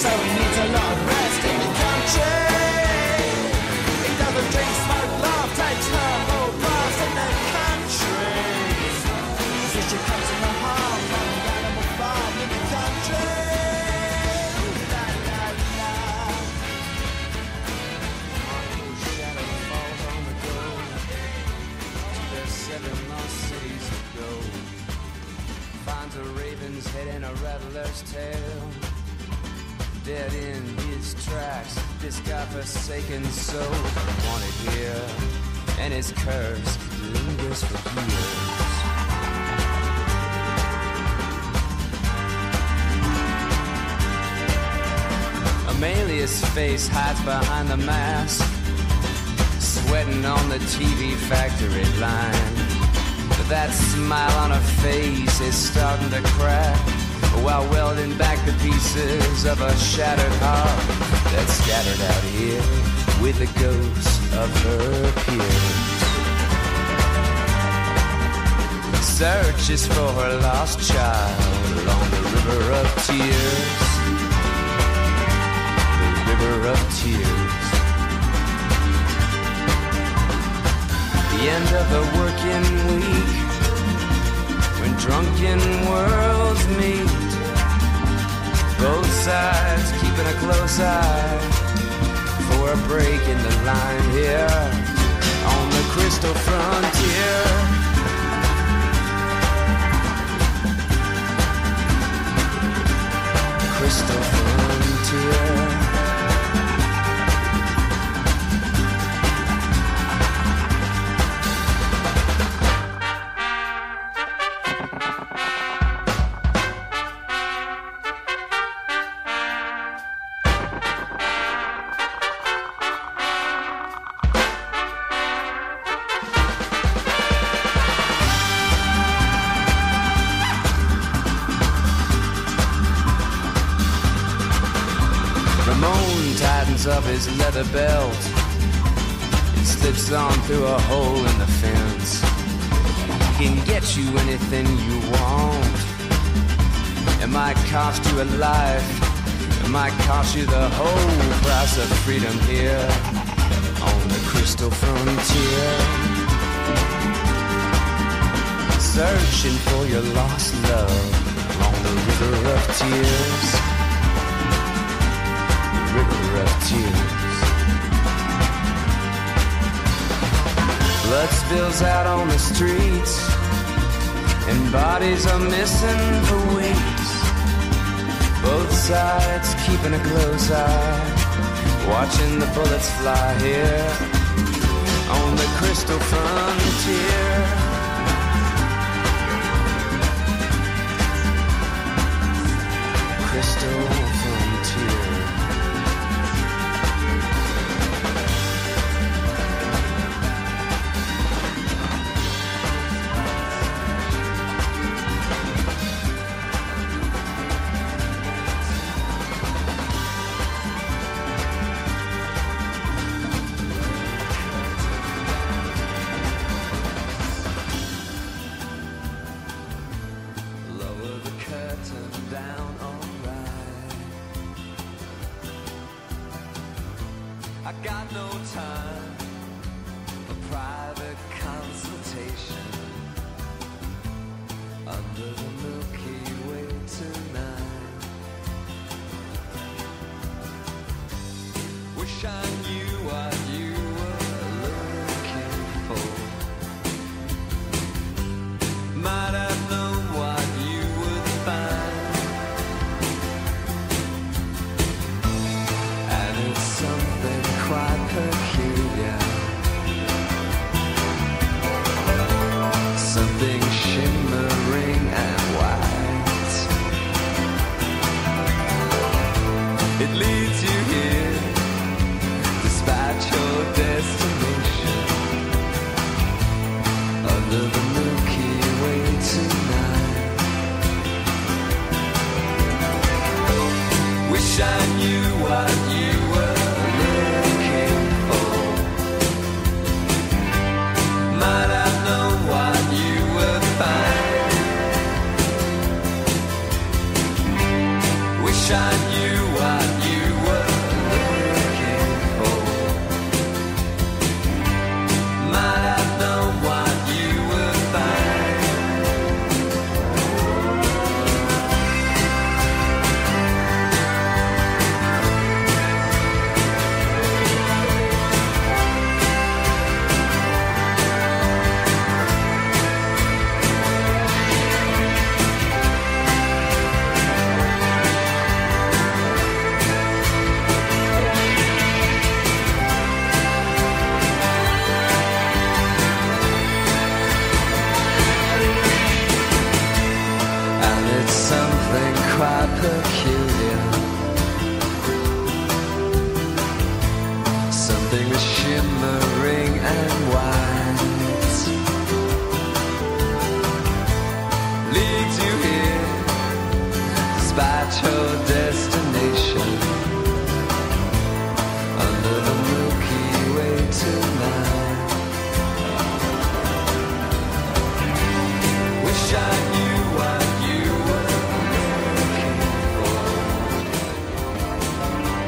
so he needs a lot of rest in the country. He doesn't drink, smoke, laugh, takes herbal baths in the country. His issue comes from the heart, from the animal farm in the country. La la la. Whose shadow falls on the gold to their 7 lost cities of gold. Finds a raven's head and a rattler's tail, dead in his tracks, this godforsaken soul. Wanted here, and his curse lingers for years. Amelia's face hides behind the mask, sweating on the TV factory line. But that smile on her face is starting to crack, while welding back the pieces of a shattered heart that's scattered out here with the ghosts of her peers. Searches for her lost child along the river of tears. The river of tears. The end of the working week, when drunken worlds meet, both sides keeping a close eye for a break in the line here on the crystal frontier. Crystal frontier. Of his leather belt, it slips on through a hole in the fence. He can get you anything you want. It might cost you a life, it might cost you the whole price of freedom here on the crystal frontier. Searching for your lost love along the river of tears. River of tears. Blood spills out on the streets, and bodies are missing for weeks. Both sides keeping a close eye, watching the bullets fly here on the crystal frontier. Crystal frontier. wish I knew what something was shimmering and white leads you here despite your destination under the Milky Way tonight. Wish I knew what you were looking for.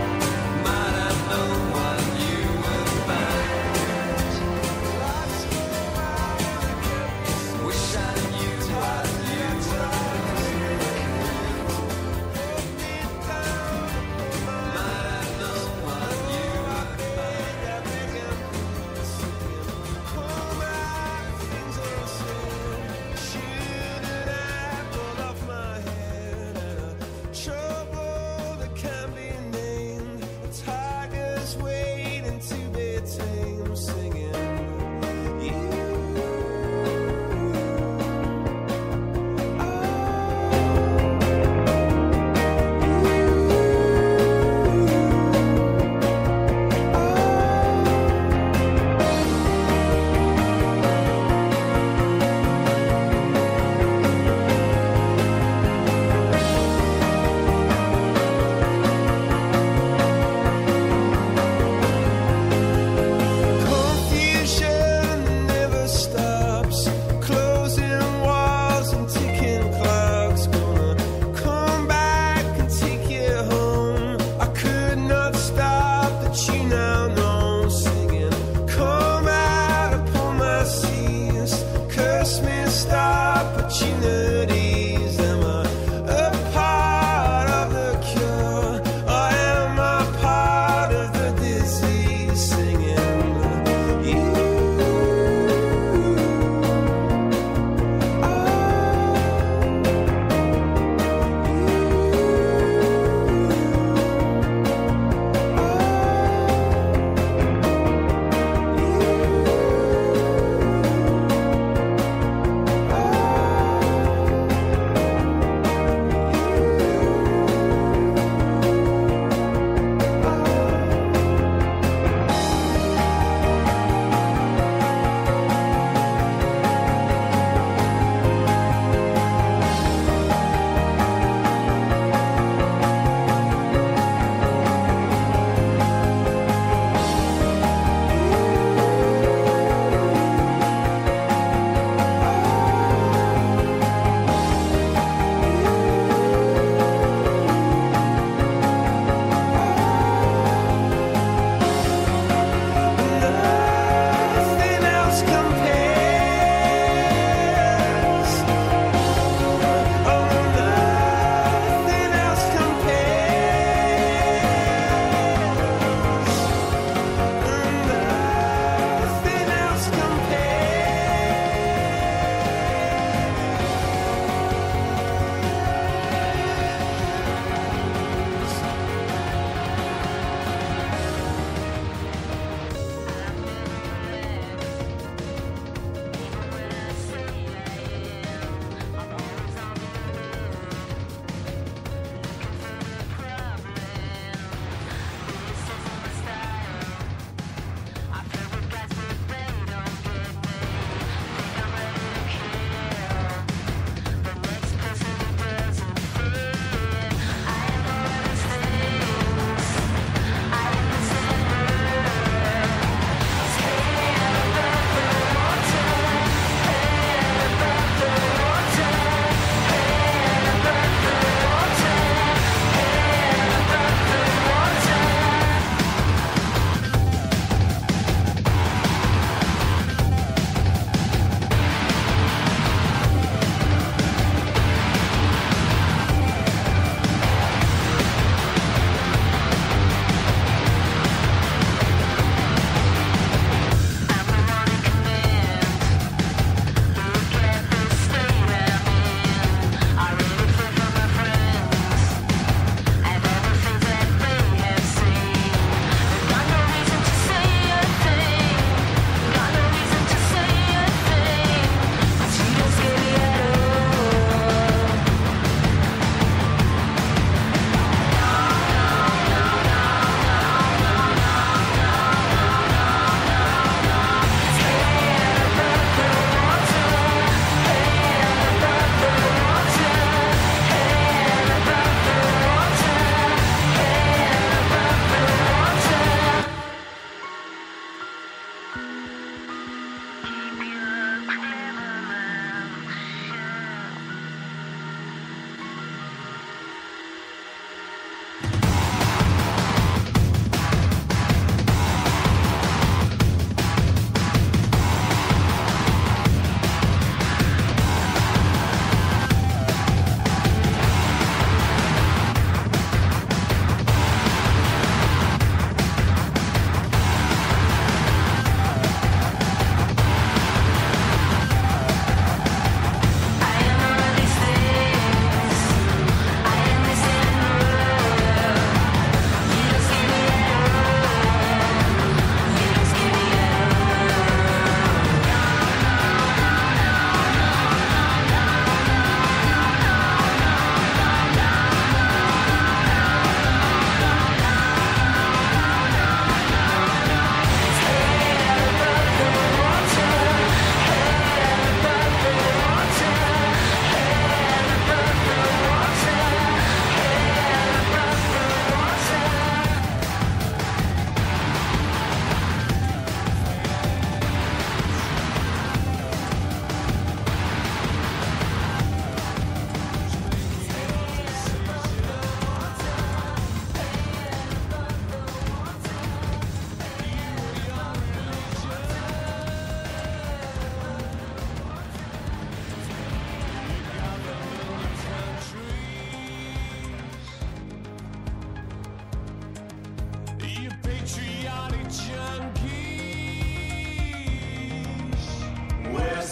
Might have known what you would find.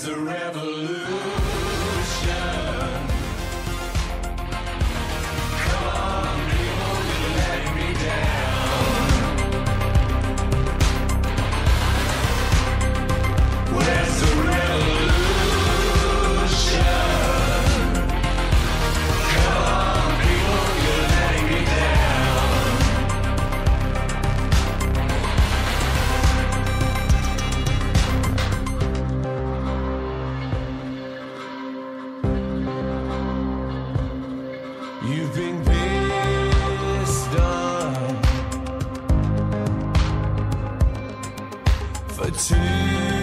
the revolution? Come on, people, you're letting me down. Where's the revolution? Come on, people, you're letting me down. You've been pissed off for too